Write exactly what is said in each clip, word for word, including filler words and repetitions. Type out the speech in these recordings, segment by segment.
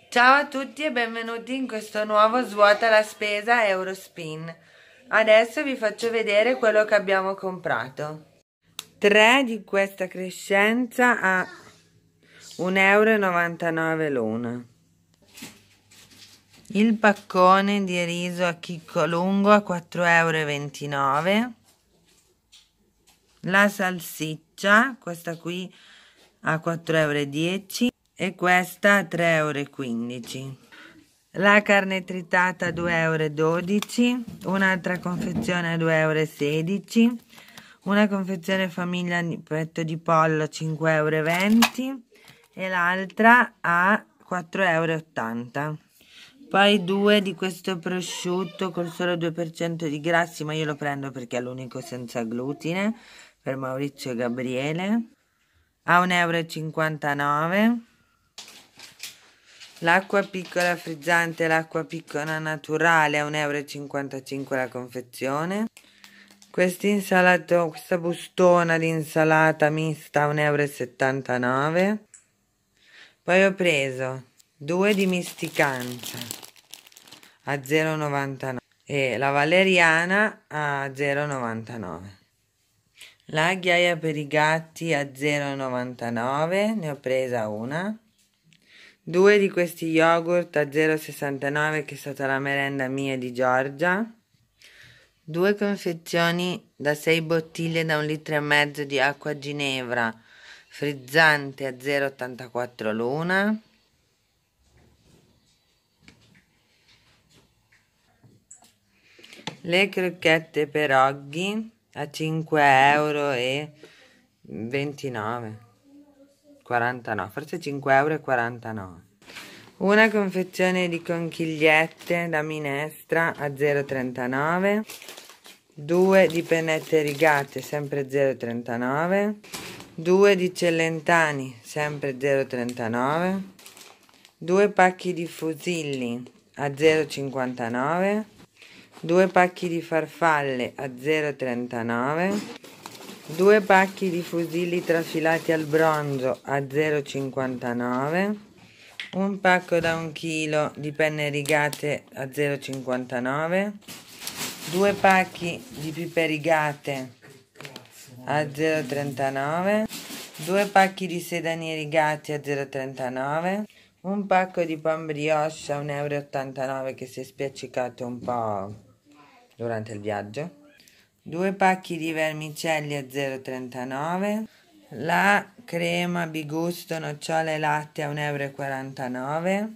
Ciao a tutti e benvenuti in questo nuovo Svuota la spesa Eurospin. Adesso vi faccio vedere quello che abbiamo comprato. tre di questa crescenza a un euro e novantanove l'una. Il paccone di riso a chicco lungo a quattro e ventinove euro. La salsiccia, questa qui a quattro e dieci euro e questa a tre e quindici euro. La carne tritata a due e dodici euro, un'altra confezione a due e sedici euro, una confezione famiglia petto di pollo cinque e venti euro e l'altra a quattro e ottanta euro. Poi due di questo prosciutto col solo due per cento di grassi, ma io lo prendo perché è l'unico senza glutine, per Maurizio e Gabriele, a un euro e cinquantanove. L'acqua piccola frizzante e l'acqua piccola naturale a un euro e cinquantacinque la confezione. Quest'insalata, questa bustona di insalata mista a un euro e settantanove. Poi ho preso due di misticanza a zero e novantanove e la valeriana a zero e novantanove. La ghiaia per i gatti a zero e novantanove, ne ho presa una. Due di questi yogurt a zero e sessantanove che è stata la merenda mia e di Giorgia. Due confezioni da sei bottiglie da un litro e mezzo di acqua Ginevra frizzante a zero e ottantaquattro l'una. Le crocchette Peroggi a cinque e ventinove euro. quarantanove, forse cinque e quarantanove euro. Una confezione di conchigliette da minestra a zero e trentanove. Due di pennette rigate, sempre zero e trentanove. Due di Celentani, sempre zero e trentanove. Due pacchi di fusilli a zero e cinquantanove. Due pacchi di farfalle a zero e trentanove. Due pacchi di fusilli trafilati al bronzo a zero e cinquantanove. Un pacco da un chilo di penne rigate a zero e cinquantanove. Due pacchi di pipe rigate a zero e trentanove. Due pacchi di sedani rigati a zero e trentanove. Un pacco di pan brioche a un euro e ottantanove che si è spiaccicato un po' durante il viaggio. Due pacchi di vermicelli a zero e trentanove. La crema Bigusto nocciole e latte a un euro e quarantanove.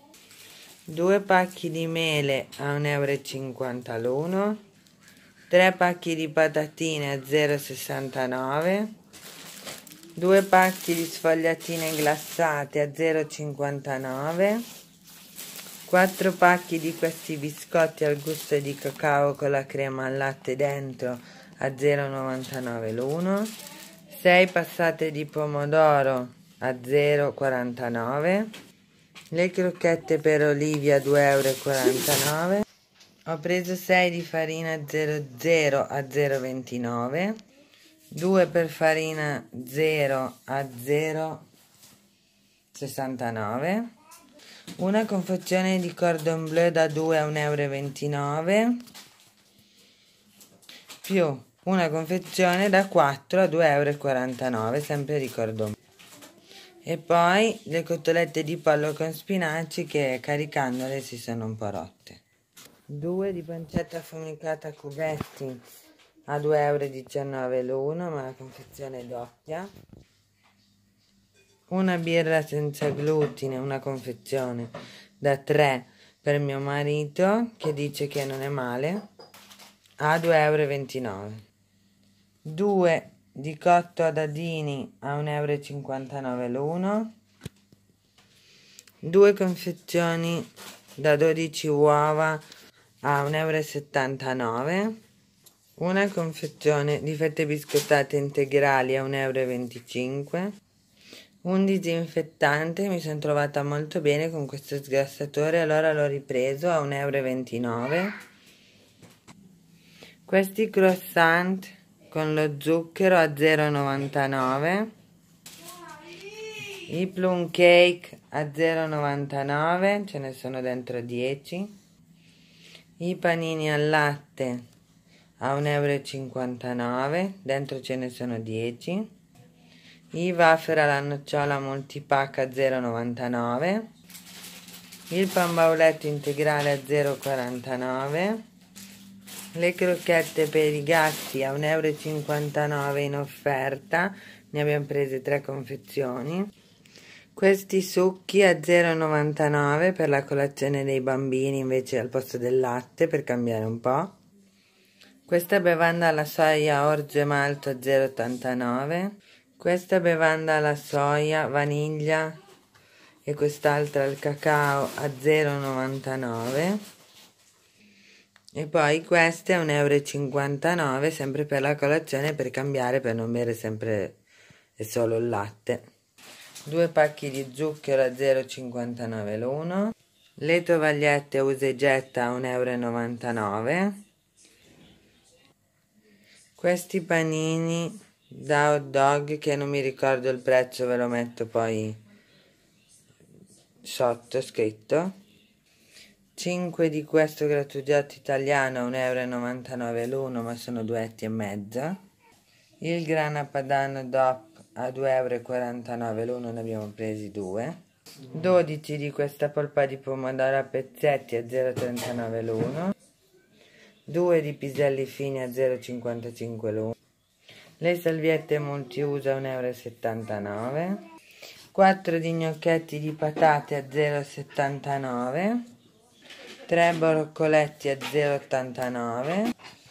Due pacchi di mele a un euro e cinquanta l'uno. Tre pacchi di patatine a zero e sessantanove. Due pacchi di sfogliatine glassate a zero e cinquantanove. Quattro pacchi di questi biscotti al gusto di cacao con la crema al latte dentro a zero e novantanove l'uno. Sei passate di pomodoro a zero e quarantanove. Le crocchette per Olivia a due e quarantanove euro. Ho preso sei di farina zero zero a zero virgola ventinove. Due per farina zero a zero virgola sessantanove. Una confezione di cordon bleu da due a un euro e ventinove, più una confezione da quattro a due e quarantanove euro, sempre di cordon bleu. E poi le cotolette di pollo con spinaci che caricandole si sono un po' rotte. Due di pancetta affumicata a cubetti a due e diciannove euro l'uno, ma la confezione è doppia. Una birra senza glutine, una confezione da tre per mio marito, che dice che non è male, a due e ventinove euro. Due di cotto a dadini a un euro e cinquantanove l'uno. Due confezioni da dodici uova a un euro e settantanove. Una confezione di fette biscottate integrali a un euro e venticinque. Un disinfettante, mi sono trovata molto bene con questo sgrassatore, allora l'ho ripreso a un euro e ventinove. Questi croissant con lo zucchero a zero e novantanove. I plum cake a zero virgola novantanove, ce ne sono dentro dieci. I panini al latte a un euro e cinquantanove, dentro ce ne sono dieci. I wafer alla nocciola multipack a zero virgola novantanove. Il pan bauletto integrale a zero virgola quarantanove. Le crocchette per i gatti a un euro e cinquantanove in offerta, ne abbiamo prese tre confezioni. Questi succhi a zero virgola novantanove per la colazione dei bambini invece al posto del latte, per cambiare un po'. Questa bevanda alla soia orzo e malto a zero virgola ottantanove. Questa bevanda alla soia, vaniglia e quest'altra al cacao a zero virgola novantanove. E poi queste a un euro e cinquantanove, sempre per la colazione, per cambiare, per non bere sempre e solo il latte. Due pacchi di zucchero a zero virgola cinquantanove l'uno. Le tovagliette usa e getta a un euro e novantanove. Questi panini da hot dog, che non mi ricordo il prezzo, ve lo metto poi sotto scritto. cinque di questo grattugiato italiano a un euro e novantanove l'uno, ma sono due etti e mezzo. Il grana padano D O P a due euro e quarantanove l'uno, ne abbiamo presi due. dodici di questa polpa di pomodoro a pezzetti a zero virgola trentanove l'uno. due di piselli fini a zero virgola cinquantacinque l'uno. Le salviette multiuso a un euro e settantanove. quattro di gnocchetti di patate a zero virgola settantanove. tre broccoletti a zero virgola ottantanove.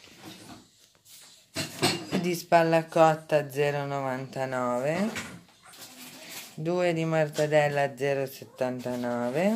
Di spalla cotta a zero virgola novantanove. due di mortadella a zero virgola settantanove.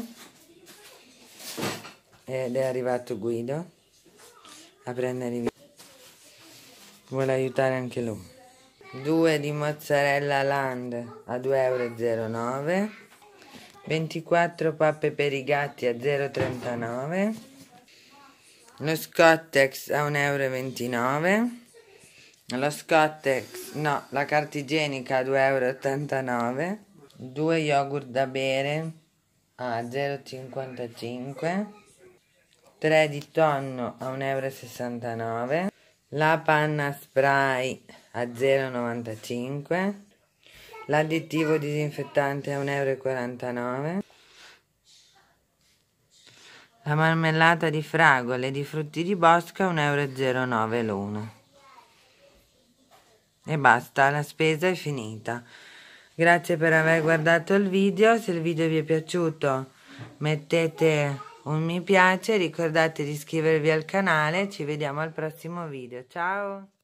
Ed è arrivato Guido a prendere i video. Vuole aiutare anche lui. due di mozzarella Land a due euro e zero nove. ventiquattro pappe per i gatti a zero virgola trentanove. Lo Scottex a un euro e ventinove. Lo Scottex, no, la carta igienica a due euro e ottantanove. due yogurt da bere a zero virgola cinquantacinque. tre di tonno a un euro e sessantanove. La panna spray a zero virgola novantacinque. L'additivo disinfettante a un euro e quarantanove. La marmellata di fragole e di frutti di bosco a un euro e zero nove l'uno. E basta, la spesa è finita. Grazie per aver guardato il video. Se il video vi è piaciuto mettete un mi piace, ricordate di iscrivervi al canale. Ci vediamo al prossimo video. Ciao!